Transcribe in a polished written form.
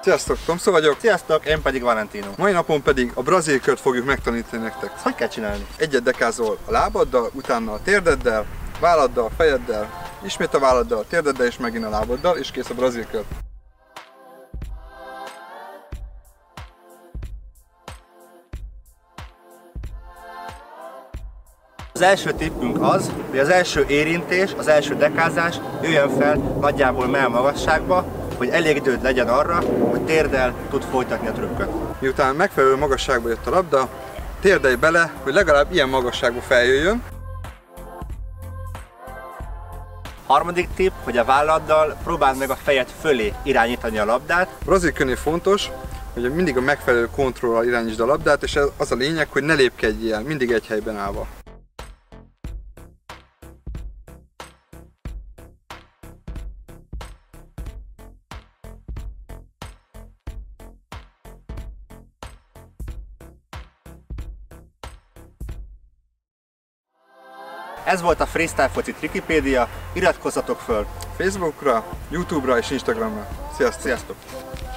Sziasztok, Tomszó vagyok. Sziasztok, én pedig Valentino. Mai napon pedig a brazil kört fogjuk megtanítani nektek. Ezt hogy kell csinálni? Egyet dekázol a lábaddal, utána a térdeddel, válladdal, fejeddel, ismét a válladdal, a térdeddel és megint a lábaddal, és kész a brazil kör. Az első tippünk az, hogy az első érintés, az első dekázás jöjjön fel nagyjából mellmagasságba, hogy elég időd legyen arra, hogy térdel tud folytatni a trükköt. Miután megfelelő magasságba jött a labda, térdelj bele, hogy legalább ilyen magasságba feljöjjön. Harmadik tipp, hogy a válladdal próbáld meg a fejed fölé irányítani a labdát. A brazil körnél fontos, hogy mindig a megfelelő kontrollal irányítsd a labdát, és az a lényeg, hogy ne lépkedjél, mindig egy helyben állva. Ez volt a Freestyle Foci Trikipédia, iratkozzatok föl Facebookra, YouTube-ra és Instagramra. Sziasztok! Sziasztok!